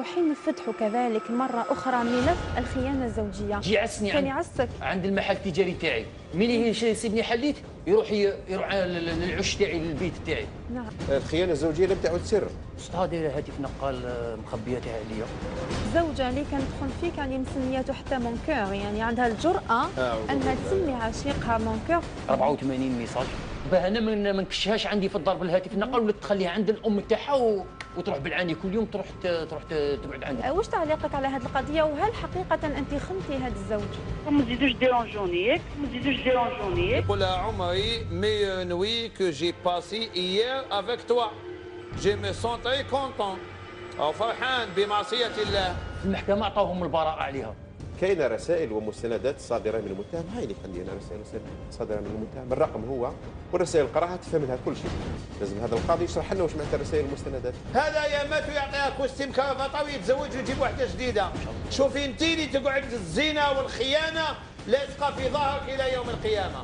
حين نفتحوا كذلك مرة أخرى ملف الخيانة الزوجية. جي عسني كان يعسك عند المحل التجاري تاعي، ملي يسيبني حليت يروح للعش تاعي للبيت تاعي. نعم. الخيانة الزوجية لم تعد سر. هذه هاتف نقال مخبياتها عليا. الزوجة اللي كانت تخون فيك يعني مسمياتو حتى مونكور، يعني عندها الجرأة أنها تسمي عشيقها مونكور. 84 ميساج باه انا ما نكشهاش عندي في الدار بالهاتف النقال، ولا تخليها عند الام تاعها وتروح بالعاني كل يوم تروح تبعد عنها. واش تعليقك على هذه القضيه، وهل حقيقه انت خنتي هذا الزوج؟ ما تزيدوش ديرونجوني ياك، ما تزيدوش ديرونجوني. يقول لها عمري مي نوي كو جي باسي ايير افيك توا جي مي سون تري كونتون، او فرحان بمعصيه الله. المحكمه عطاوهم البراءه عليها. كاينه رسائل ومستندات صادره من المتهم. هاي اللي عندي انا رسائل صادره من المتهم، الرقم هو والرسائل قراها تفهم منها كل شيء. لازم هذا القاضي يشرح لنا واش معناتها الرسائل والمستندات. هذا يا ماتو يعطيها كوستيم كرافطه ويتزوج ويجيب واحده جديده. شوفي انت اللي تقعد الزنا والخيانه لاصقه في ظهرك الى يوم القيامه.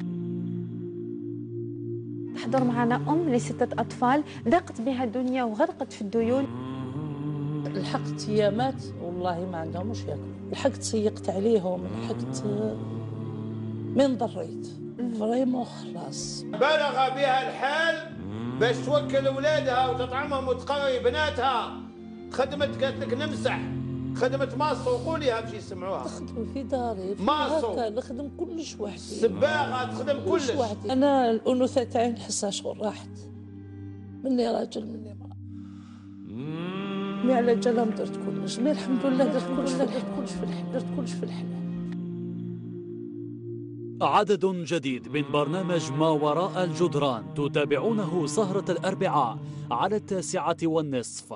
تحضر معنا ام لستة اطفال ضاقت بها الدنيا وغرقت في الديون. لحقت ايامات والله ما عندهم واش ياكلوا، لحقت سيقت عليهم، لحقت من ضريت فريمون خلاص. بلغ بها الحال باش توكل اولادها وتطعمهم وتقري بناتها. خدمت قالت لك نمسح، خدمت ماصو وقوليها باش يسمعوها. نخدم في داري ماصو، نخدم كلش وحدي، سباغه تخدم كلش وحدي. انا الانوثه تاعي نحسها شغل راحت مني راجل مني امراه. مي على جالهم درت كلش، مي الحمد لله درت كلش في الحلال. عدد جديد من برنامج ما وراء الجدران تتابعونه سهرة الأربعاء على 9:30.